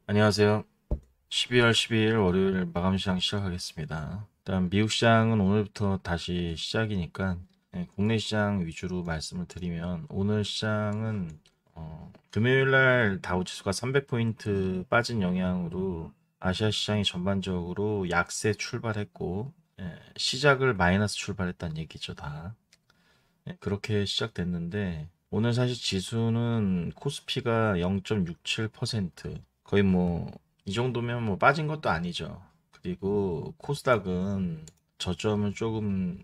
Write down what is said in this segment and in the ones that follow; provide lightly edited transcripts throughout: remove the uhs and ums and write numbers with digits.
안녕하세요. 12월 12일 월요일 마감 시장 시작하겠습니다. 일단 미국 시장은 오늘부터 다시 시작이니까 국내 시장 위주로 말씀을 드리면 오늘 시장은 금요일 날 다우지수가 300포인트 빠진 영향으로 아시아 시장이 전반적으로 약세 출발했고 시작을 마이너스 출발했다는 얘기죠, 다. 그렇게 시작됐는데 오늘 사실 지수는 코스피가 0.67% 거의 뭐 이 정도면 뭐 빠진 것도 아니죠. 그리고 코스닥은 저점을 조금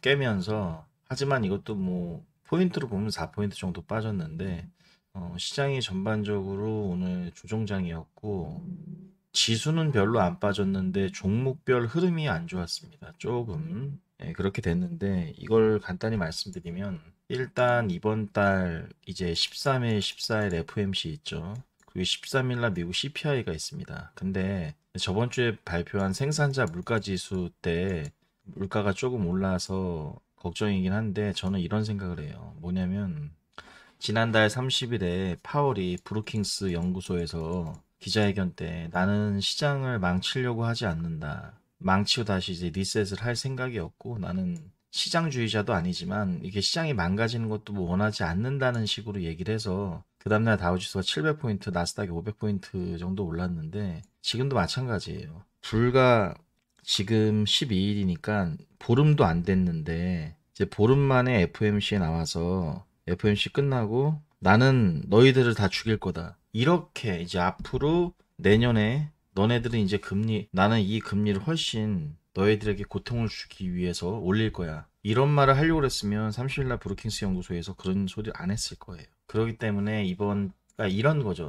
깨면서 하지만 이것도 뭐 포인트로 보면 4포인트 정도 빠졌는데 시장이 전반적으로 오늘 조정장이었고 지수는 별로 안 빠졌는데 종목별 흐름이 안 좋았습니다. 조금 그렇게 됐는데 이걸 간단히 말씀드리면 일단 이번 달 이제 13일, 14일 FOMC 있죠. 그리고 13일 날 미국 CPI가 있습니다. 근데 저번 주에 발표한 생산자 물가 지수 때 물가가 조금 올라서 걱정이긴 한데 저는 이런 생각을 해요. 뭐냐면 지난달 30일에 파월이 브루킹스 연구소에서 기자회견 때 나는 시장을 망치려고 하지 않는다. 망치고 다시 이제 리셋을 할 생각이 없고 나는 시장주의자도 아니지만 이게 시장이 망가지는 것도 뭐 원하지 않는다는 식으로 얘기를 해서 그 다음날 다우지수가 700포인트, 나스닥이 500포인트 정도 올랐는데 지금도 마찬가지예요. 불과 지금 12일이니까 보름도 안 됐는데 이제 보름 만에 FOMC에 나와서 FOMC 끝나고 나는 너희들을 다 죽일 거다. 이렇게 이제 앞으로 내년에 너네들은 이제 금리, 나는 이 금리를 훨씬 너희들에게 고통을 주기 위해서 올릴 거야. 이런 말을 하려고 그랬으면 30일 날 브루킹스 연구소에서 그런 소리를 안 했을 거예요. 그렇기 때문에 그러니까 이런 거죠.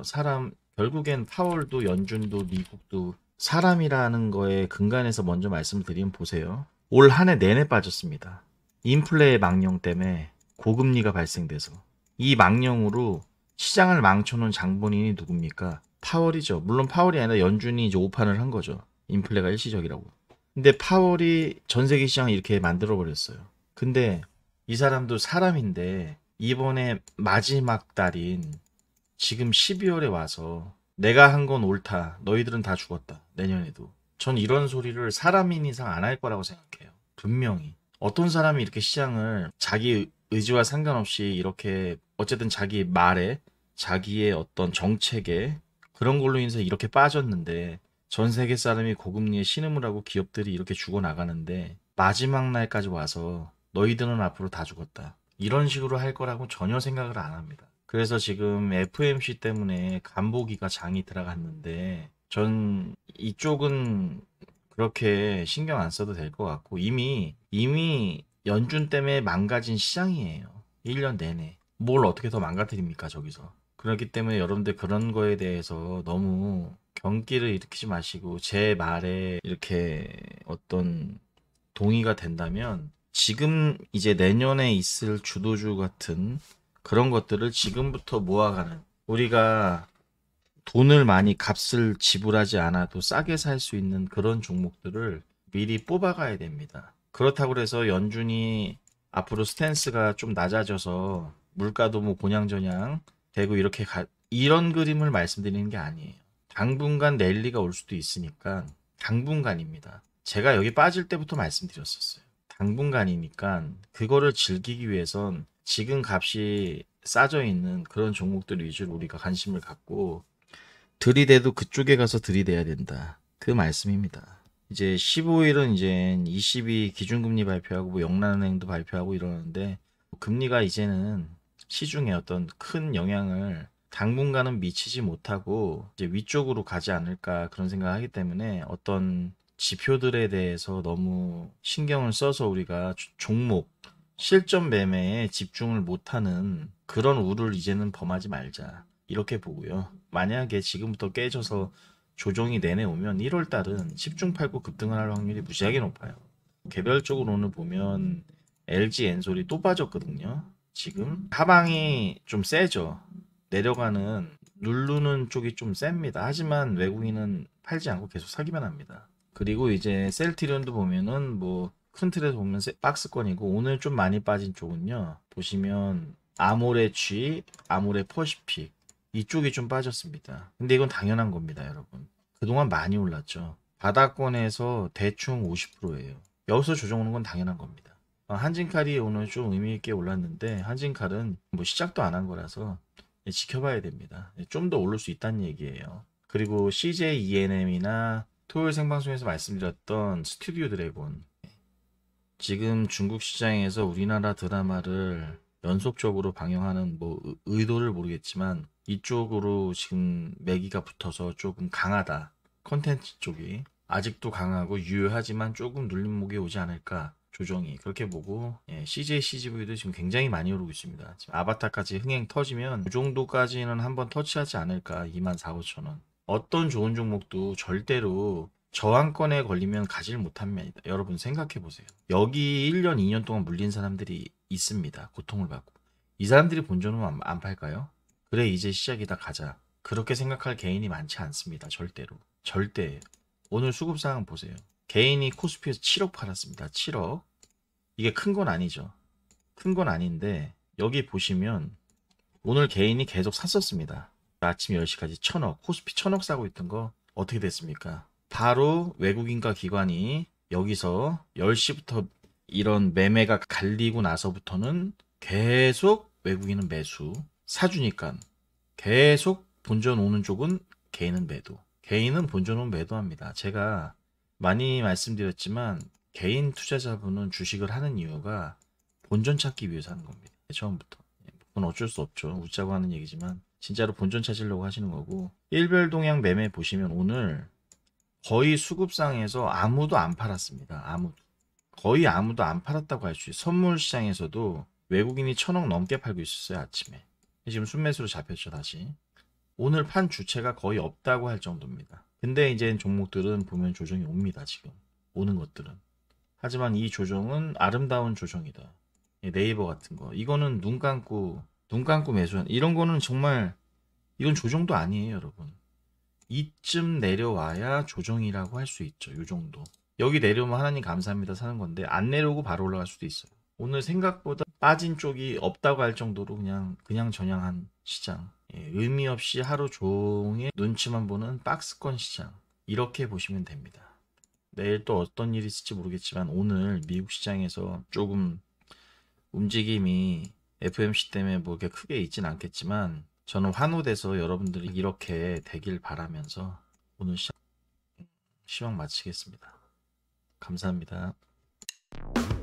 결국엔 파월도 연준도 미국도 사람이라는 거에 근간에서 먼저 말씀을 드리면 보세요. 올 한 해 내내 빠졌습니다. 인플레의 망령 때문에 고금리가 발생돼서 이 망령으로 시장을 망쳐놓은 장본인이 누굽니까? 파월이죠. 물론 파월이 아니라 연준이 이제 오판을 한 거죠. 인플레가 일시적이라고. 근데 파월이 전 세계 시장을 이렇게 만들어 버렸어요. 근데 이 사람도 사람인데 이번에 마지막 달인 지금 12월에 와서 내가 한 건 옳다. 너희들은 다 죽었다. 내년에도. 전 이런 소리를 사람인 이상 안 할 거라고 생각해요. 분명히. 어떤 사람이 이렇게 시장을 자기 의지와 상관없이 이렇게 어쨌든 자기 말에 자기의 어떤 정책에 그런 걸로 인해서 이렇게 빠졌는데 전 세계 사람이 고금리에 신음을 하고 기업들이 이렇게 죽어나가는데 마지막 날까지 와서 너희들은 앞으로 다 죽었다. 이런 식으로 할 거라고 전혀 생각을 안 합니다. 그래서 지금 FMC 때문에 간보기가 장이 들어갔는데 전 이쪽은 그렇게 신경 안 써도 될 것 같고 이미 연준 때문에 망가진 시장이에요. 1년 내내. 뭘 어떻게 더 망가뜨립니까, 저기서. 그렇기 때문에 여러분들 그런 거에 대해서 너무 경기를 일으키지 마시고 제 말에 이렇게 어떤 동의가 된다면 지금 이제 내년에 있을 주도주 같은 그런 것들을 지금부터 모아가는 우리가 돈을 많이 값을 지불하지 않아도 싸게 살 수 있는 그런 종목들을 미리 뽑아가야 됩니다. 그렇다고 해서 연준이 앞으로 스탠스가 좀 낮아져서 물가도 뭐 곤양저냥 되고 이런 그림을 말씀드리는 게 아니에요. 당분간 랠리가 올 수도 있으니까 당분간입니다. 제가 여기 빠질 때부터 말씀드렸었어요. 당분간이니까 그거를 즐기기 위해선 지금 값이 싸져 있는 그런 종목들 위주로 우리가 관심을 갖고 들이대도 그쪽에 가서 들이대야 된다. 그 말씀입니다. 이제 15일은 이제 ECB 기준금리 발표하고 뭐 영란은행도 발표하고 이러는데 금리가 이제는 시중에 어떤 큰 영향을 당분간은 미치지 못하고 이제 위쪽으로 가지 않을까 그런 생각을 하기 때문에 어떤 지표들에 대해서 너무 신경을 써서 우리가 종목 실전 매매에 집중을 못하는 그런 우를 이제는 범하지 말자. 이렇게 보고요. 만약에 지금부터 깨져서 조정이 내내 오면 1월 달은 10중 8구 급등을 할 확률이 무지하게 높아요. 개별적으로 오늘 보면 LG 엔솔이 또 빠졌거든요. 지금 하방이 좀 세죠. 내려가는 누르는 쪽이 좀 셉니다. 하지만 외국인은 팔지 않고 계속 사기만 합니다. 그리고 이제 셀트리온도 보면은 뭐 큰 틀에서 보면 박스권이고 오늘 좀 많이 빠진 쪽은요. 보시면 아모레 G, 아모레 퍼시픽 이쪽이 좀 빠졌습니다. 근데 이건 당연한 겁니다, 여러분. 그동안 많이 올랐죠. 바닥권에서 대충 50%예요. 여기서 조정 오는 건 당연한 겁니다. 한진칼이 오늘 좀 의미 있게 올랐는데 한진칼은 뭐 시작도 안 한 거라서 지켜봐야 됩니다. 좀 더 오를 수 있다는 얘기예요. 그리고 CJ ENM이나 토요일 생방송에서 말씀드렸던 스튜디오 드래곤, 지금 중국 시장에서 우리나라 드라마를 연속적으로 방영하는 뭐 의도를 모르겠지만 이쪽으로 지금 매기가 붙어서 조금 강하다. 컨텐츠 쪽이 아직도 강하고 유효하지만 조금 눌림목이 오지 않을까. 조정이 그렇게 보고, CJ CGV도 지금 굉장히 많이 오르고 있습니다. 지금 아바타까지 흥행 터지면 이 정도까지는 한번 터치하지 않을까. 24,000~25,000원. 어떤 좋은 종목도 절대로 저항권에 걸리면 가지를 못합니다. 여러분 생각해 보세요. 여기 1년, 2년 동안 물린 사람들이 있습니다. 고통을 받고. 이 사람들이 본전은 안 팔까요? 그래 이제 시작이다 가자. 그렇게 생각할 개인이 많지 않습니다. 절대로. 절대. 오늘 수급상황 보세요. 개인이 코스피에서 7억 팔았습니다. 7억. 이게 큰 건 아니죠. 큰 건 아닌데 여기 보시면 오늘 개인이 계속 샀었습니다. 아침 10시까지 1000억. 코스피 1000억 사고 있던 거 어떻게 됐습니까? 바로 외국인과 기관이 여기서 10시부터 이런 매매가 갈리고 나서부터는 계속 외국인은 매수, 사주니까 계속 본전 오는 쪽은 개인은 매도. 개인은 본전 오면 매도합니다. 제가 많이 말씀드렸지만 개인 투자자분은 주식을 하는 이유가 본전 찾기 위해서 하는 겁니다. 처음부터. 그건 어쩔 수 없죠. 웃자고 하는 얘기지만 진짜로 본전 찾으려고 하시는 거고, 일별동향 매매 보시면 오늘 거의 수급상에서 아무도 안 팔았습니다. 아무도. 거의 아무도 안 팔았다고 할 수 있어요. 선물 시장에서도 외국인이 1000억 넘게 팔고 있었어요. 아침에. 지금 순매수로 잡혔죠. 다시. 오늘 판 주체가 거의 없다고 할 정도입니다. 근데 이제 종목들은 보면 조정이 옵니다. 지금. 오는 것들은. 하지만 이 조정은 아름다운 조정이다. 네이버 같은 거. 이거는 눈 감고 매수한. 이런 거는 정말 이건 조정도 아니에요. 여러분. 이쯤 내려와야 조정이라고 할 수 있죠. 요 정도. 여기 내려오면 하나님 감사합니다 사는 건데 안 내려오고 바로 올라갈 수도 있어요. 오늘 생각보다 빠진 쪽이 없다고 할 정도로 그냥 전향한 시장. 의미 없이 하루 종일 눈치만 보는 박스권 시장. 이렇게 보시면 됩니다. 내일 또 어떤 일이 있을지 모르겠지만 오늘 미국 시장에서 조금 움직임이 FMC 때문에 뭐 이렇게 크게 있진 않겠지만 저는 환호돼서 여러분들이 이렇게 되길 바라면서 오늘 시황 마치겠습니다. 감사합니다.